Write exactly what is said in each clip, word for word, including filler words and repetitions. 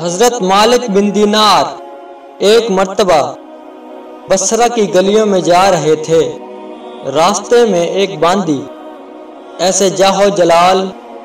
حضرت مالک بن دینار ایک مرتبہ بصرہ کی گلیوں میں جا رہے تھے۔ راستے میں ایک باندی ایسے جاہو جلال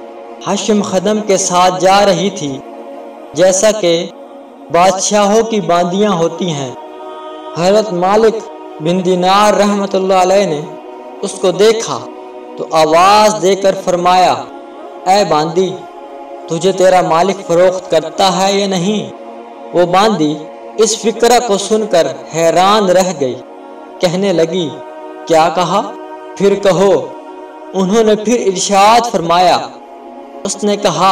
حشم خدم کے ساتھ جا رہی تھی جیسا کہ بادشاہوں کی باندیاں ہوتی ہیں۔ حضرت مالک بن دینار رحمۃ اللہ علیہ نے اس کو دیکھا تو آواز دے کر فرمایا، اے باندی، تجھے تیرا مالک فروخت کرتا ہے یا نہیں؟ وہ باندی اس فکرہ کو سن کر حیران رہ گئی، کہنے لگی، کیا کہا؟ پھر کہو۔ انہوں نے پھر ارشاد فرمایا، اس نے کہا،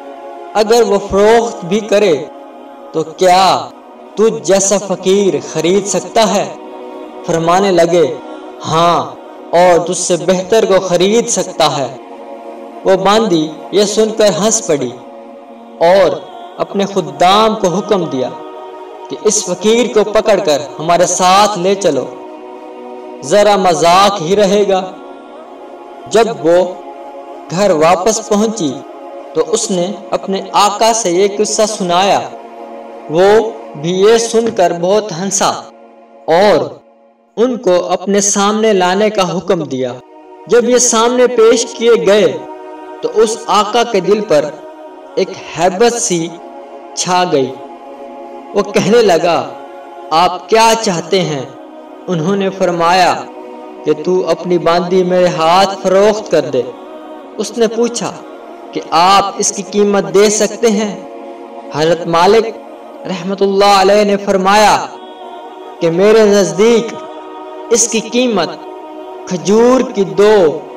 اگر وہ فروخت بھی کرے تو کیا تجھ جیسا فقیر خرید سکتا ہے؟ فرمانے لگے، ہاں، اور تجھ سے بہتر کو خرید سکتا ہے۔ وہ باندی یہ سن کر ہنس پڑی اور اپنے خدام کو حکم دیا کہ اس فقیر کو پکڑ کر ہمارے ساتھ لے چلو، ذرا مذاق ہی رہے گا۔ جب وہ گھر واپس پہنچی تو اس نے اپنے آقا سے یہ قصہ سنایا۔ وہ بھی یہ سن کر بہت ہنسا اور ان کو اپنے سامنے لانے کا حکم دیا۔ جب یہ سامنے پیش کیے گئے تو اس آقا کے دل پر ایک ہیبت سی چھا گئی۔ وہ کہنے لگا، آپ کیا چاہتے ہیں؟ انہوں نے فرمایا کہ تو اپنی باندی میرے ہاتھ فروخت کر دے۔ اس نے پوچھا کہ آپ اس کی قیمت دے سکتے ہیں؟ حضرت مالک رحمۃ اللہ علیہ نے فرمایا کہ میرے نزدیک اس کی قیمت کھجور کی دو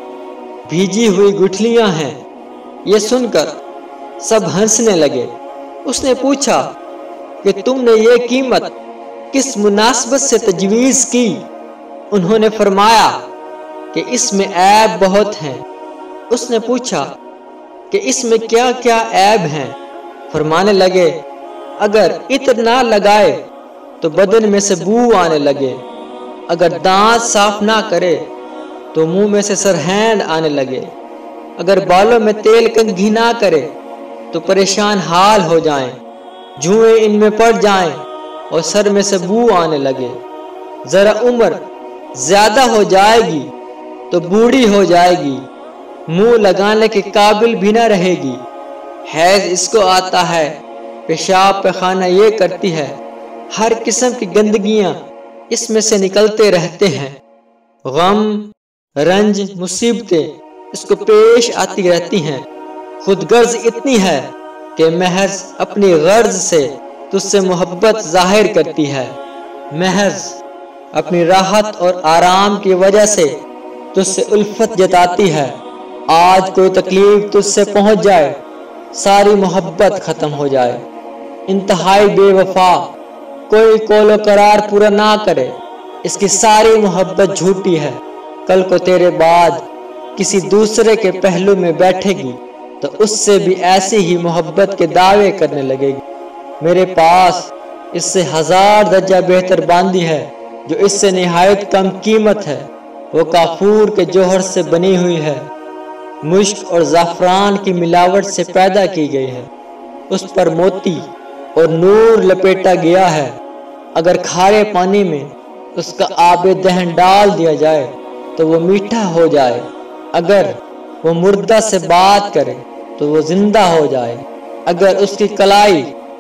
بھیجی ہوئی گٹھلیاں ہیں۔ یہ سن کر سب ہنسنے لگے۔ اس نے پوچھا کہ تم نے یہ قیمت کس مناسبت سے تجویز کی؟ انہوں نے فرمایا کہ اس میں عیب بہت ہیں۔ اس نے پوچھا کہ اس میں کیا کیا عیب ہیں؟ فرمانے لگے، اگر عطر نہ لگائے تو بدن میں سے بو آنے لگے، اگر دانت صاف نہ کرے تو منہ میں سے سرہند آنے لگے، اگر بالوں میں تیل کنگھی نہ کرے تو پریشان حال ہو جائیں، جوئیں ان میں پڑ جائیں اور سر میں سے بو آنے لگے، ذرا عمر زیادہ ہو جائے گی تو بوڑھی ہو جائے گی، منہ لگانے کے قابل بھی نہ رہے گی، حیض اس کو آتا ہے، پیشاب پیخانہ یہ کرتی ہے، ہر قسم کی گندگیاں اس میں سے نکلتے رہتے ہیں، غم رنج مصیبتیں اس کو پیش آتی رہتی ہیں، خود غرض اتنی ہے کہ محض اپنی غرض سے تجھ سے محبت ظاہر کرتی ہے، محض اپنی راحت اور آرام کی وجہ سے تجھ سے الفت جتاتی ہے، آج کوئی تکلیف تجھ سے پہنچ جائے، ساری محبت ختم ہو جائے، انتہائی بے وفا، کوئی قول و قرار پورا نہ کرے، اس کی ساری محبت جھوٹی ہے، کل کو تیرے بعد کسی دوسرے کے پہلو میں بیٹھے گی تو اس سے بھی ایسی ہی محبت کے دعوے کرنے لگے گی۔ میرے پاس اس سے ہزار درجہ بہتر باندی ہے جو اس سے نہایت کم قیمت ہے، وہ کافور کے جوہر سے بنی ہوئی ہے، مشک اور زعفران کی ملاوٹ سے پیدا کی گئی ہے، اس پر موتی اور نور لپیٹا گیا ہے، اگر کھارے پانی میں اس کا آب دہن ڈال دیا جائے تو وہ میٹھا ہو جائے، اگر وہ مردہ سے بات کرے تو وہ زندہ ہو جائے، اگر اس کی کلائی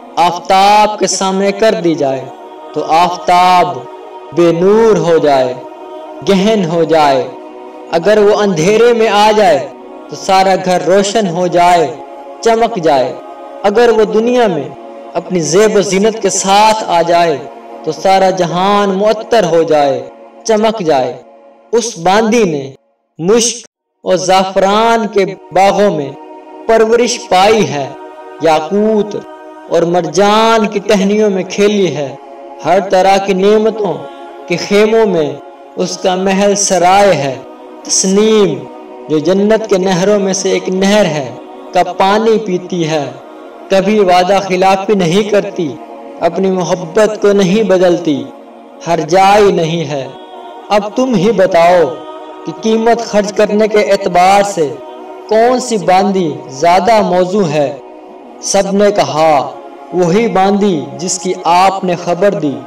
آفتاب کے سامنے کر دی جائے تو آفتاب بے نور ہو جائے، گہن ہو جائے، اگر وہ اندھیرے میں آ جائے تو سارا گھر روشن ہو جائے، چمک جائے، اگر وہ دنیا میں اپنی زیب و زینت کے ساتھ آ جائے تو سارا جہان معطر ہو جائے، چمک جائے۔ اس باندی نے مشک اور زعفران کے باغوں میں پرورش پائی ہے، یاقوت اور مرجان کی ٹہنیوں میں کھیلی ہے، ہر طرح کی نعمتوں کے خیموں میں اس کا محل سرائے ہے، تسنیم جو جنت کے نہروں میں سے ایک نہر ہے کا پانی پیتی ہے، کبھی وعدہ خلافی نہیں کرتی، اپنی محبت کو نہیں بدلتی، ہر جائی نہیں ہے۔ اب تم ہی بتاؤ کہ قیمت خرچ کرنے کے اعتبار سے کون سی باندی زیادہ موزوں ہے؟ سب نے کہا وہی باندی جس کی آپ نے خبر دی۔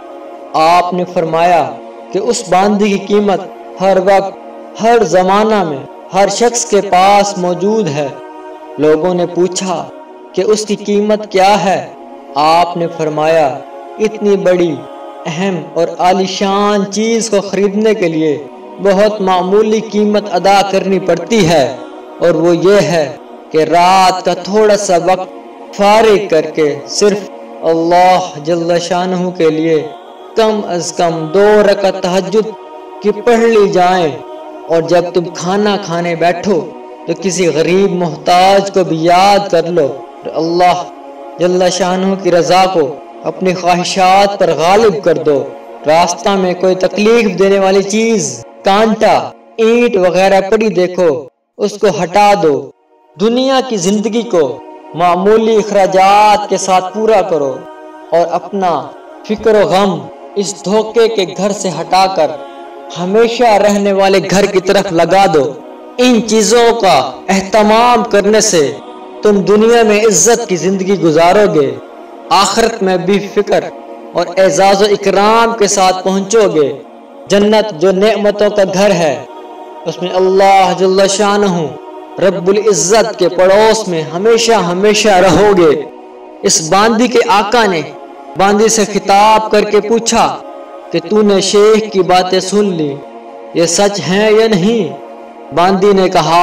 آپ نے فرمایا کہ اس باندی کی قیمت ہر وقت، ہر زمانہ میں، ہر شخص کے پاس موجود ہے۔ لوگوں نے پوچھا کہ اس کی قیمت کیا ہے؟ آپ نے فرمایا، اتنی بڑی، اہم اور عالیشان چیز کو خریدنے کے لیے بہت معمولی قیمت ادا کرنی پڑتی ہے، اور وہ یہ ہے کہ رات کا تھوڑا سا وقت فارغ کر کے صرف اللہ جل شانہ کے لیے کم از کم دو رکعت تہجد کی پڑھ لی جائیں، اور جب تم کھانا کھانے بیٹھو تو کسی غریب محتاج کو بھی یاد کر لو، اور اللہ جل شانہ کی رضا کو اپنی خواہشات پر غالب کر دو۔ راستہ میں کوئی تکلیف دینے والی چیز، کانٹا، اینٹ وغیرہ پڑی دیکھو، اس کو ہٹا دو۔ دنیا کی زندگی کو معمولی اخراجات کے ساتھ پورا کرو، اور اپنا فکر و غم اس دھوکے کے گھر سے ہٹا کر ہمیشہ رہنے والے گھر کی طرف لگا دو۔ ان چیزوں کا اہتمام کرنے سے تم دنیا میں عزت کی زندگی گزارو گے، آخرت میں بھی فکر اور اعزاز و اکرام کے ساتھ پہنچو گے۔ جنت جو نعمتوں کا گھر ہے، اس میں اللہ جل شانہ رب العزت کے پڑوس میں ہمیشہ ہمیشہ رہو گے۔ اس باندی کے آقا نے باندی سے خطاب کر کے پوچھا کہ تو نے شیخ کی باتیں سن لی، یہ سچ ہیں یا نہیں؟ باندی نے کہا،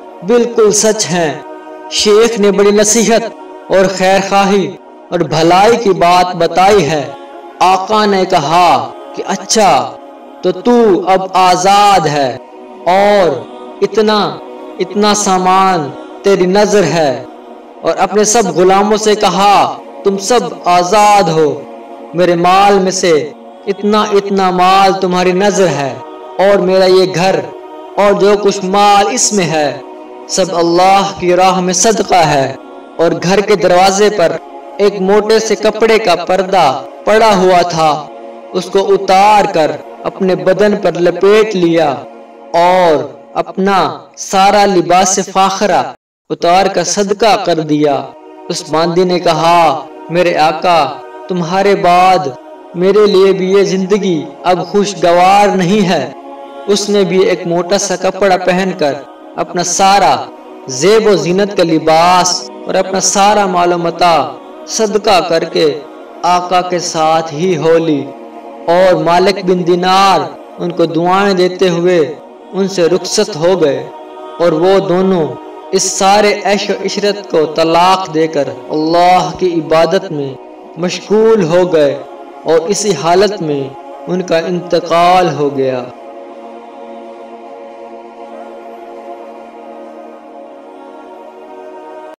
بالکل سچ ہیں۔ شیخ نے بڑی نصیحت اور خیر خواہی اور بھلائی کی بات بتائی ہے۔ آقا نے کہا کہ اچھا، تو تو اب آزاد ہے، اور اتنا اتنا سامان تیری نظر ہے، اور اپنے سب غلاموں سے کہا تم سب آزاد ہو، میرے مال میں سے اتنا اتنا مال تمہاری نظر ہے، اور میرا یہ گھر اور جو کچھ مال اس میں ہے سب اللہ کی راہ میں صدقہ ہے۔ اور گھر کے دروازے پر ایک موٹے سے کپڑے کا پردہ پڑا ہوا تھا، اس کو اتار کر اپنے بدن پر لپیٹ لیا، اور اپنا سارا لباس فاخرہ اتار کر صدقہ کر دیا۔ اس باندی نے کہا، میرے آقا، تمہارے بعد میرے لیے بھی یہ زندگی اب خوشگوار نہیں ہے۔ اس نے بھی ایک موٹا سا کپڑا پہن کر اپنا سارا زیب و زینت کا لباس اور اپنا سارا مال و متاع صدقہ کر کے آقا کے ساتھ ہی ہو لی، اور مالک بن دینار ان کو دعائیں دیتے ہوئے ان سے رخصت ہو گئے، اور وہ دونوں اس سارے عیش و عشرت کو طلاق دے کر اللہ کی عبادت میں مشغول ہو گئے، اور اسی حالت میں ان کا انتقال ہو گیا۔